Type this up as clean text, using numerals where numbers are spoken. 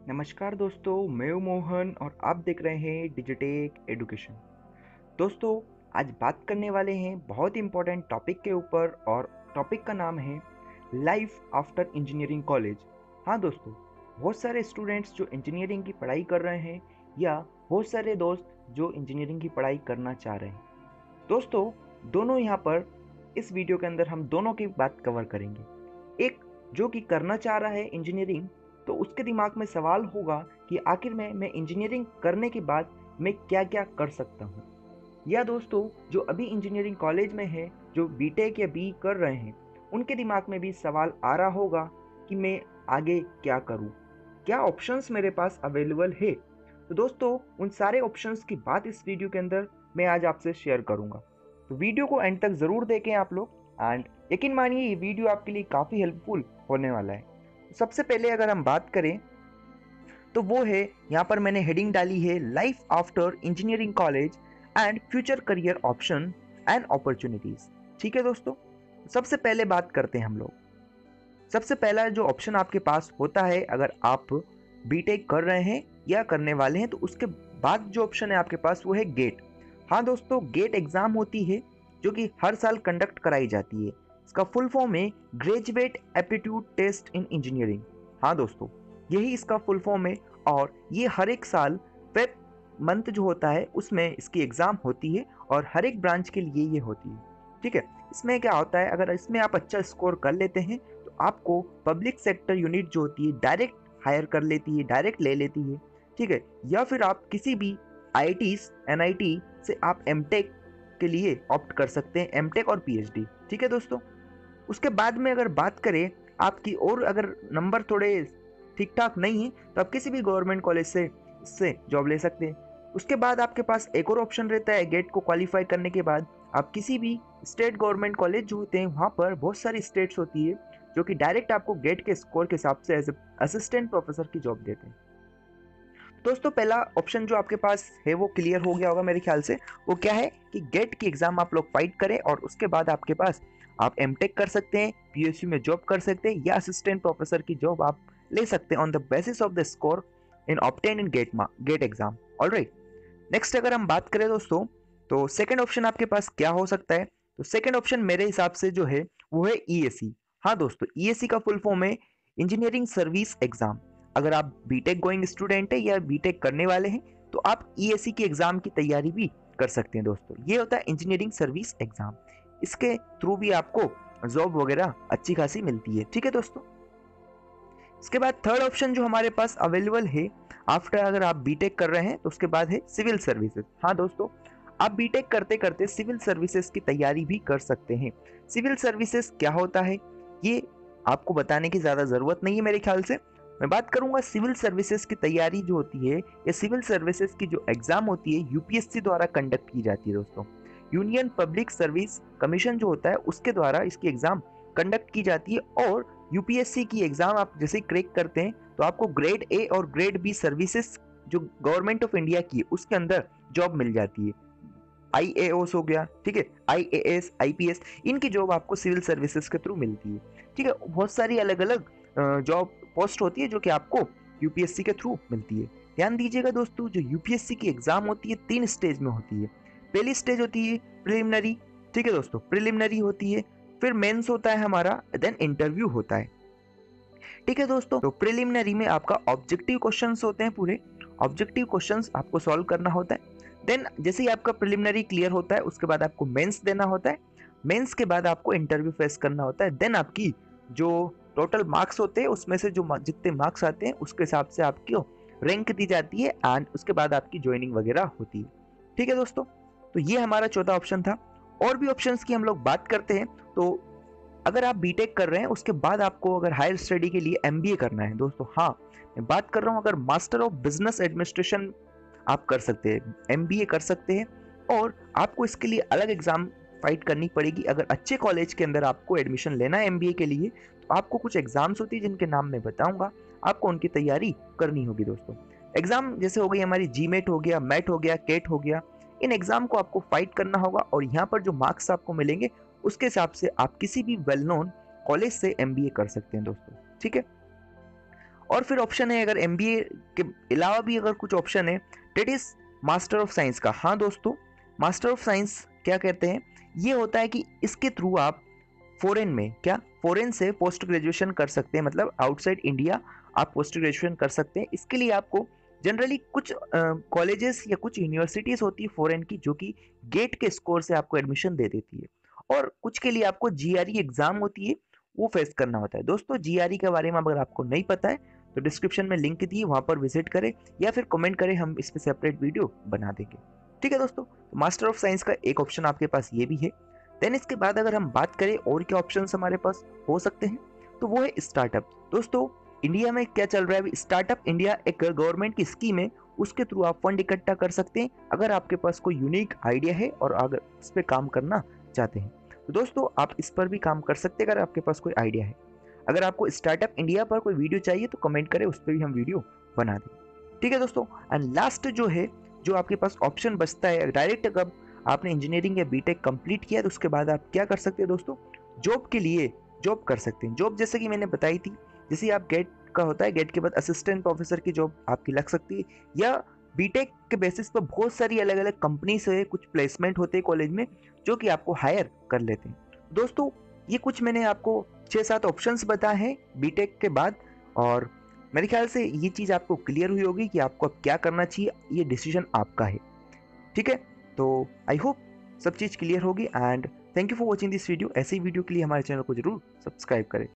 नमस्कार दोस्तों, मैं हूं मोहन और आप देख रहे हैं डिजिटेक एजुकेशन। दोस्तों, आज बात करने वाले हैं बहुत इंपॉर्टेंट टॉपिक के ऊपर और टॉपिक का नाम है लाइफ आफ्टर इंजीनियरिंग कॉलेज। हाँ दोस्तों, बहुत सारे स्टूडेंट्स जो इंजीनियरिंग की पढ़ाई कर रहे हैं या बहुत सारे दोस्त जो इंजीनियरिंग की पढ़ाई करना चाह रहे हैं। दोस्तों, दोनों यहाँ पर इस वीडियो के अंदर हम दोनों की बात कवर करेंगे। एक जो कि करना चाह रहा है इंजीनियरिंग, तो उसके दिमाग में सवाल होगा कि आखिर में मैं इंजीनियरिंग करने के बाद मैं क्या क्या कर सकता हूँ। या दोस्तों, जो अभी इंजीनियरिंग कॉलेज में है, जो बीटेक या बी कर रहे हैं, उनके दिमाग में भी सवाल आ रहा होगा कि मैं आगे क्या करूँ, क्या ऑप्शंस मेरे पास अवेलेबल है। तो दोस्तों, उन सारे ऑप्शंस की बात इस वीडियो के अंदर मैं आज आपसे शेयर करूंगा। तो वीडियो को एंड तक ज़रूर देखें आप लोग, एंड यकीन मानिए ये वीडियो आपके लिए काफ़ी हेल्पफुल होने वाला है। सबसे पहले अगर हम बात करें तो वो है, यहाँ पर मैंने हेडिंग डाली है life after engineering college and future career option and opportunities. ठीक है दोस्तों, सबसे पहले बात करते हैं हम लोग। सबसे पहला जो ऑप्शन आपके पास होता है, अगर आप बीटेक कर रहे हैं या करने वाले हैं, तो उसके बाद जो ऑप्शन है आपके पास वो है गेट। हाँ दोस्तों, गेट एग्जाम होती है जो कि हर साल कंडक्ट कराई जाती है। इसका फुल फॉर्म है graduate aptitude test in engineering. हाँ दोस्तों, यही इसका फुल फॉर्म है और ये हर एक साल फेब मंथ जो होता है उसमें इसकी एग्ज़ाम होती है और हर एक ब्रांच के लिए ये होती है। ठीक है, इसमें क्या होता है, अगर इसमें आप अच्छा स्कोर कर लेते हैं तो आपको पब्लिक सेक्टर यूनिट जो होती है डायरेक्ट हायर कर लेती है, डायरेक्ट ले लेती है। ठीक है, या फिर आप किसी भी आईआईटीज एनआईटी से आप एमटेक के लिए ऑप्ट कर सकते हैं, एमटेक और पीएचडी। ठीक है दोस्तों, उसके बाद में अगर बात करें आपकी, और अगर नंबर थोड़े ठीक ठाक नहीं है तो आप किसी भी गवर्नमेंट कॉलेज से इससे जॉब ले सकते हैं। उसके बाद आपके पास एक और ऑप्शन रहता है, गेट को क्वालिफाई करने के बाद आप किसी भी स्टेट गवर्नमेंट कॉलेज जो होते हैं, वहाँ पर बहुत सारी स्टेट्स होती है जो कि डायरेक्ट आपको गेट के स्कोर के हिसाब से एज असिस्टेंट प्रोफेसर की जॉब देते हैं। दोस्तों, पहला ऑप्शन जो आपके पास है वो क्लियर हो गया होगा मेरे ख्याल से। वो क्या है कि गेट की एग्जाम आप लोग फाइट करें और उसके बाद आपके पास आप एमटेक कर सकते हैं, पीएसयू में जॉब कर सकते हैं या असिस्टेंट प्रोफेसर की जॉब आप ले सकते हैं on the basis of the score in obtain in GATE exam. Alright, next अगर हम बात करें दोस्तों, तो सेकंड ऑप्शन आपके पास क्या हो सकता है। तो सेकंड ऑप्शन मेरे हिसाब से जो है वो है ईएसी। हाँ दोस्तों, ईएसी का फुल फॉर्म है इंजीनियरिंग सर्विस एग्जाम। अगर आप बीटेक गोइंग स्टूडेंट है या बीटेक करने वाले हैं तो आप ईएसी की एग्जाम की तैयारी भी कर सकते हैं। दोस्तों, ये होता है इंजीनियरिंग सर्विस एग्जाम। इसके थ्रू भी आपको जॉब वगैरह अच्छी खासी मिलती है। ठीक है दोस्तों, इसके बाद थर्ड ऑप्शन जो हमारे पास अवेलेबल है आफ्टर, अगर आप बीटेक कर रहे हैं तो उसके बाद है सिविल सर्विसेज। हाँ दोस्तों, आप बीटेक करते करते सिविल सर्विसेज की तैयारी भी कर सकते हैं। सिविल सर्विसेज क्या होता है ये आपको बताने की ज़्यादा ज़रूरत नहीं है मेरे ख्याल से। मैं बात करूंगा सिविल सर्विसेज की तैयारी जो होती है, या सिविल सर्विसेज की जो एग्ज़ाम होती है यूपीएससी द्वारा कंडक्ट की जाती है। दोस्तों, यूनियन पब्लिक सर्विस कमीशन जो होता है उसके द्वारा इसकी एग्ज़ाम कंडक्ट की जाती है। और यूपीएससी की एग्जाम आप जैसे क्रैक करते हैं तो आपको ग्रेड ए और ग्रेड बी सर्विसेज जो गवर्नमेंट ऑफ इंडिया की है उसके अंदर जॉब मिल जाती है। आईएओस हो गया, ठीक है, आईएएस, आईपीएस, इनकी जॉब आपको सिविल सर्विसेज के थ्रू मिलती है। ठीक है, बहुत सारी अलग अलग जॉब पोस्ट होती है जो कि आपको यूपीएससी के थ्रू मिलती है। ध्यान दीजिएगा दोस्तों, जो यूपीएससी की एग्जाम होती है 3 स्टेज में होती है। पहली स्टेज होती है प्रिलिमिनरी। ठीक है दोस्तों, प्रिलिमिनरी होती है, फिर मेंस होता है हमारा, देन इंटरव्यू होता है। ठीक है दोस्तों, तो प्रिलिमिनरी में आपका ऑब्जेक्टिव क्वेश्चंस होते हैं, पूरे ऑब्जेक्टिव क्वेश्चंस आपको सॉल्व करना होता है। देन जैसे ही आपका प्रिलिमिनरी क्लियर होता है उसके बाद आपको मेंस देना होता है। मेंस के बाद आपको इंटरव्यू फेस करना होता है। देन आपकी जो टोटल मार्क्स होते हैं उसमें से जो जितने मार्क्स आते हैं उसके हिसाब से आपकी रैंक दी जाती है एंड उसके बाद आपकी ज्वाइनिंग वगैरह होती है। ठीक है दोस्तों, तो ये हमारा चौथा ऑप्शन था। और भी ऑप्शंस की हम लोग बात करते हैं, तो अगर आप बीटेक कर रहे हैं उसके बाद आपको अगर हायर स्टडी के लिए एमबीए करना है दोस्तों, हाँ मैं बात कर रहा हूँ, अगर मास्टर ऑफ बिजनेस एडमिनिस्ट्रेशन आप कर सकते हैं, एमबीए कर सकते हैं। और आपको इसके लिए अलग एग्जाम फाइट करनी पड़ेगी। अगर अच्छे कॉलेज के अंदर आपको एडमिशन लेना है एमबीए के लिए तो आपको कुछ एग्जाम्स होती है जिनके नाम मैं बताऊंगा, आपको उनकी तैयारी करनी होगी। दोस्तों, एग्जाम जैसे हो गई हमारी जीमेट हो गया, मैट हो गया, केट हो गया, इन एग्जाम को आपको फाइट करना होगा और यहाँ पर जो मार्क्स आपको मिलेंगे उसके हिसाब से आप किसी भी वेल नोन कॉलेज से एमबीए कर सकते हैं दोस्तों। ठीक है, और फिर ऑप्शन है अगर एमबीए के अलावा भी अगर कुछ ऑप्शन है, that is master of science का। हाँ दोस्तों, मास्टर ऑफ साइंस क्या कहते हैं, ये होता है कि इसके थ्रू आप फॉरेन में, क्या फॉरेन से पोस्ट ग्रेजुएशन कर सकते हैं, मतलब आउटसाइड इंडिया आप पोस्ट ग्रेजुएशन कर सकते हैं। इसके लिए आपको जनरली कुछ कॉलेजेस या कुछ यूनिवर्सिटीज होती है फॉरेन की जो कि गेट के स्कोर से आपको एडमिशन दे देती है, और कुछ के लिए आपको जीआरई एग्जाम होती है, वो फेस करना होता है। दोस्तों जीआरई के बारे में अगर आपको नहीं पता है तो डिस्क्रिप्शन में लिंक दी, वहां पर विजिट करें या फिर कमेंट करें, हम इस पर सेपरेट वीडियो बना देंगे। ठीक है दोस्तों, मास्टर ऑफ साइंस का एक ऑप्शन आपके पास ये भी है। देन इसके बाद अगर हम बात करें और क्या ऑप्शंस हमारे पास हो सकते हैं, तो वो है स्टार्टअप। दोस्तों इंडिया में क्या चल रहा है, स्टार्टअप इंडिया एक गवर्नमेंट की स्कीम है, उसके थ्रू आप फंड इकट्ठा कर सकते हैं अगर आपके पास कोई यूनिक आइडिया है और अगर इस पर काम करना चाहते हैं। तो दोस्तों आप इस पर भी काम कर सकते हैं अगर आपके पास कोई आइडिया है। अगर आपको स्टार्टअप इंडिया पर कोई वीडियो चाहिए तो कमेंट करें, उस पर भी हम वीडियो बना दें। ठीक है दोस्तों, एंड लास्ट जो है, जो आपके पास ऑप्शन बचता है डायरेक्ट, अगर आपने इंजीनियरिंग या बीटेक कंप्लीट किया तो उसके बाद आप क्या कर सकते हैं दोस्तों, जॉब के लिए जॉब कर सकते हैं। जॉब जैसे कि मैंने बताई थी, जैसे आप गेट का होता है, गेट के बाद असिस्टेंट प्रोफेसर की जॉब आपकी लग सकती है, या बीटेक के बेसिस पर बहुत सारी अलग अलग कंपनी से कुछ प्लेसमेंट होते हैं कॉलेज में जो कि आपको हायर कर लेते हैं। दोस्तों ये कुछ मैंने आपको 6-7 ऑप्शंस बताए हैं बीटेक के बाद, और मेरे ख्याल से ये चीज़ आपको क्लियर हुई होगी कि आपको अब क्या करना चाहिए, ये डिसीजन आपका है। ठीक है, तो आई होप सब चीज़ क्लियर होगी, and thank you for watching this video. ऐसी वीडियो के लिए हमारे चैनल को जरूर सब्सक्राइब करें।